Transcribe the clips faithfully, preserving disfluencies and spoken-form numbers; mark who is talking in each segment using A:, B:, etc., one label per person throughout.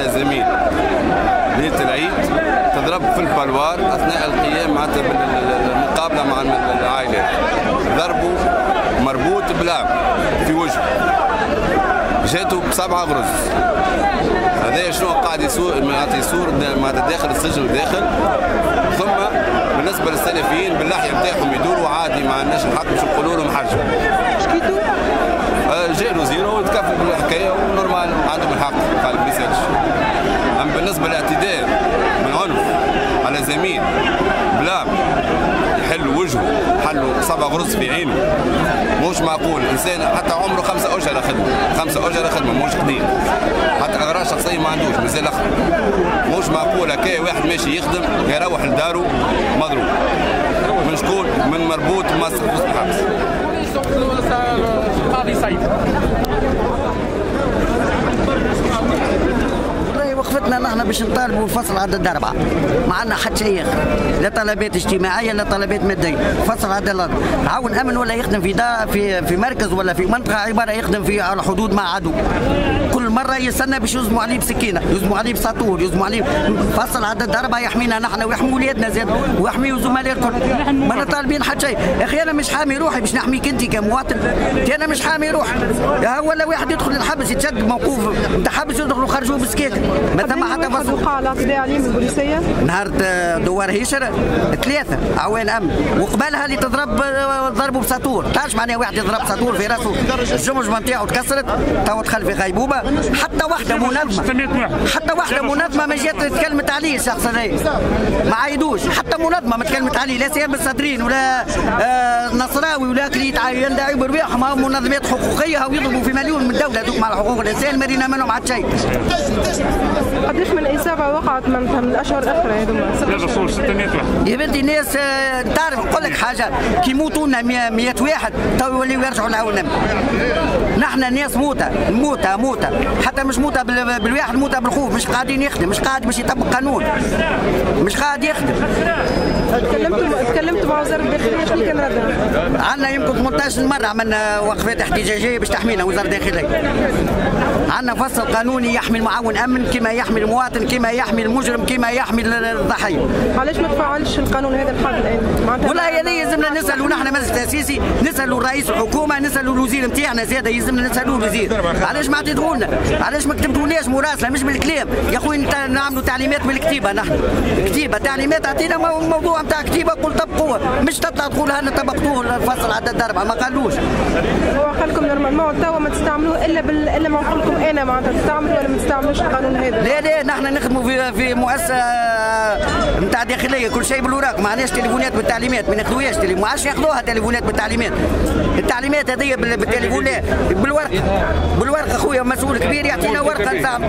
A: زميل ليلة العيد تضرب في البلوار أثناء القيام معناتها بالمقابلة مع العائلات، ضربوا مربوط بلام في وجهه، جاته بسبعة غرز. هذا شنو قاعد يصور معناتها يصور معناتها داخل السجن وداخل. ثم بالنسبة للسلفيين باللحية نتاعهم يدوروا عادي، ما عندناش الحق باش نقولوا لهم حاجة.
B: شكيتوا؟
A: جاء الوزير وتكفل بالحكاية ونورمال عندهم الحق قال ما يسالش. أما بالنسبة للاعتداء من عنف على زميل بلام يحل وجهه حلوا سبع غرز في عينه، مش معقول. انسان حتى عمره خمسة أجرة خدمة، خمسة أجرة خدمة مش قديم، حتى أغراض شخصية ما عندوش مازال أخر. مش معقول هكا واحد ماشي يخدم يروح لداره مضروب. من شكون؟ من مربوط مصر في الحبس.
C: قاضي سعيد.
D: وقفتنا نحن باش نطالبوا بفصل عدد أربعة، ما عندنا حتى شيء آخر، لا طلبات اجتماعية لا طلبات مادية، فصل عدد الأربعة. عاون أمن ولا يخدم في دا في في مركز ولا في منطقة عبارة يخدم في على حدود مع عدو. كل مرة يستنى باش يزموا عليه بسكينة، يزموا عليه بساطور، يزموا عليه. فصل عدد أربعة يحمينا نحن ويحمي ولادنا زاد ويحميوا زملاء الكل. ما طالبين حتى شيء، يا أخي أنا مش حامي روحي باش نحميك أنت كمواطن، أنا مش حامي روحي. ولا واحد يدخل الحبس يتشد موقوف نتاع حبس يدخلوا خرجوه بسكيكة. ما ثم حتى
B: فصل. وقع على اعتداء عليه من البوليسية؟
D: نهار دوار هيشر ثلاثة عوان أمن، وقبلها اللي تضرب ضربوا بساطور. تعرف معناها واحد يضرب ساطور في راسه الجمجمة نتاعو تكسرت، تو دخل في غيبوبة. حتى واحدة منظمة حتى واحدة منظمة ما جات تكلمت عليه الشخص هذا، ما عايدوش حتى منظمة ما تكلمت عليه، لا سيام الصدرين ولا آه نصراوي ولا كليت يندعوا برواحهم منظمات حقوقية ويضربوا في مليون من الدولة دوك مع حقوق الإنسان ما رينا منهم حتى شيء.
B: قديش من إصابة وقعت من من الأشهر الأخرى هذوما؟
C: هذا صور ستمائة واحد.
D: يا بنتي ناس تعرف نقول لك حاجة، كي يموتوا لنا مئة واحد تو يوليو يرجعوا لعوننا. نحن ناس موتة موتة موتة، حتى مش موتة بالواحد، موتة بالخوف، مش قاعدين يخدم، مش قاعد باش يطبق قانون، مش قاعد يخدم.
B: تكلمتوا تكلمتوا مع وزارة الداخلية شنو كان ردها؟
D: عندنا يمكن ثمانية عشر مرة عملنا وقفات احتجاجية باش تحمينا وزارة الداخلية. عندنا فصل قانوني يحمي المعاون أمن كما يحمي المواطن، كما يحمي المجرم، كما يحمي الضحية.
B: علاش ما تفعلش القانون هذا لحد الآن؟
D: والله هذا يلزمنا نسألوا نحن مجلس تأسيسي، نسألوا رئيس الحكومة، نسألوا الوزير نتاعنا زادة، يلزمنا نسألوا الوزير علاش ما عطيتوا لنا؟ علاش ما كتبتولناش مراسلة مش بالكلام؟ يا خويا نعملوا تعليمات بالكتيبة، نحن كتيبة تعليمات، عطينا موضوع نتاع كتيبة قول طبقوه، مش تطلع تقول هنا طبقتوه الفصل عدد أربعة، ما قالوش.
B: هو قال لكم نورمالمون توا ما تستعملوه إلا بال... إلا ما نقول لكم أنا معناتها تستعملوا ولا ما تستعملوش القانون هذا؟
D: لا لا نحن نخدموا في في مؤسسة نتاع داخلية، كل شيء بالوراق، ما عندناش تليفونات بالتعليمات، ما ناخذوهاش تليفون، ما عادش ياخذوها تليفونات بالتعليمات. التعليمات هذه بالتليفونات بالورقة، بالورقة خويا مسؤول كبير يعطينا ورقة نتاع.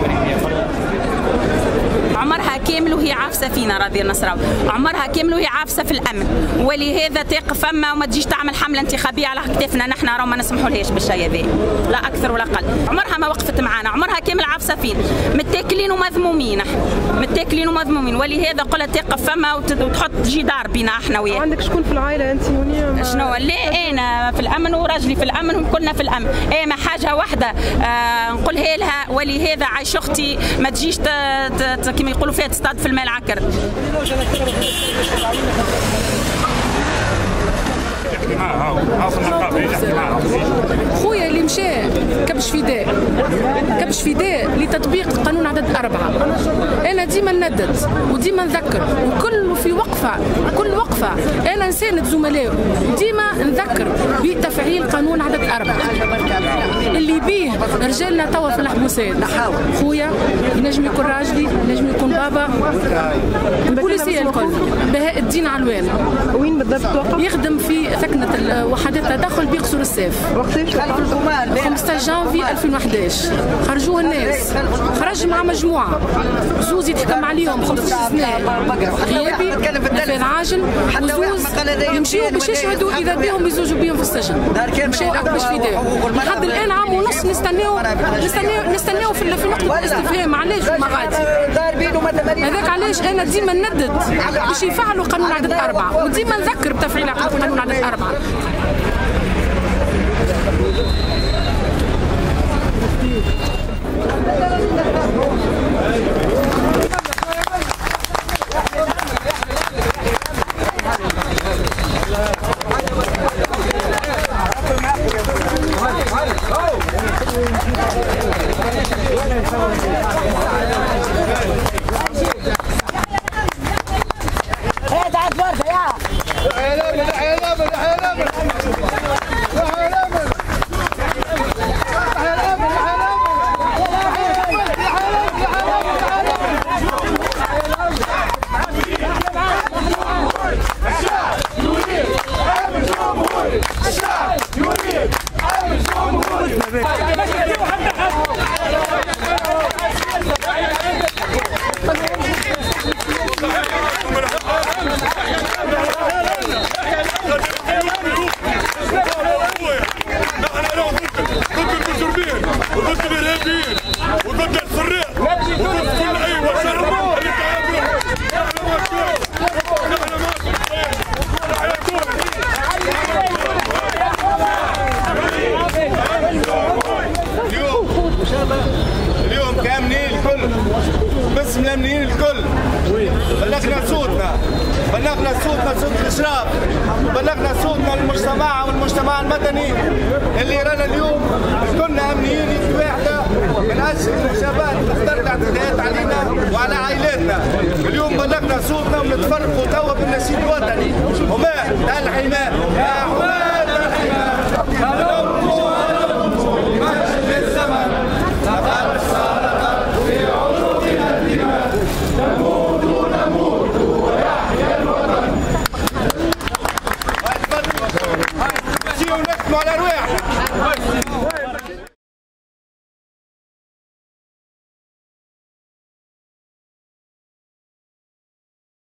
E: عمرها كامل وهي عافسه فينا راضيه النصراوي، عمرها كامل وهي عافسه في الامن، ولهذا تقف فما وما تجيش تعمل حمله انتخابيه على كتافنا، نحن راه ما نسمحولهاش بالشيء هذا، لا اكثر ولا اقل، عمرها ما وقفت معنا، عمرها كامل عافسه فينا، متاكلين ومذمومين احنا، متاكلين ومذمومين، ولهذا قلت تقف فما وتحط جدار بينا احنا وياها.
B: عندك شكون في العائله انت هونيا؟
E: شنو؟ لا انا في الامن وراجلي في الامن وكلنا في الامن، اما حاجه واحده آه نقولها لها، ولهذا عايش اختي ما تجيش كما يقولوا فيها تصطاد في الماء العكر.
F: خويا اللي مشى كبش فداء كبش فداء لتطبيق قانون عدد أربعة. أنا ديما ندد وديما نذكر، وكل في وقفة كل وقفة أنا نساند زملائي ديما نذكر بتفعيل قانون عدد أربعة اللي بيه رجالنا توا في المحبوسات. خويا ينجم يكون راجلي، ينجم يكون بابا، البوليسية الكل، بهاء الدين علوان.
B: وين بالضبط توقف؟
F: يخدم في ثكنة وحدات التدخل بقصر السيف. خمسة عشر جانفي ألفين وأحد عشر خرجوه الناس، خرج مع مجموعة زوز يتحكم عليهم خمسة سنين غيابي نفاذ عاجل، وزوز يمشيوا باش يشهدوا إذا بيهم يزوجوا بيهم في السجن، مشاو أكبش في داهم لحد الآن عام ونص نستناو نستناو نستناو في نقطة الاستفهام علاش وما غادي. هذاك علاش أنا ديما ندد باش يفعلوا قانون عدد أربعة، وديما نذكر بتفعيل قانون عدد أربعة.
B: Thank you.
C: باسم الامنيين الكل بلغنا صوتنا، بلغنا صوتنا صوت الاشراف، بلغنا صوتنا للمجتمع والمجتمع المدني اللي رانا اليوم كنا امنيين يد واحده من اجل المشابهات اللي اخترت اعتداءات علينا وعلى عائلاتنا. اليوم بلغنا صوتنا ونتفرقوا توا بالنشيد الوطني. حماة الحماة يا حماة الحماة هلموا هلموا لمجد الزمن لقد سرقت في عروقنا الدماء نموت نموت ويحيى الوطن. نمشيو نختموا على رواحنا.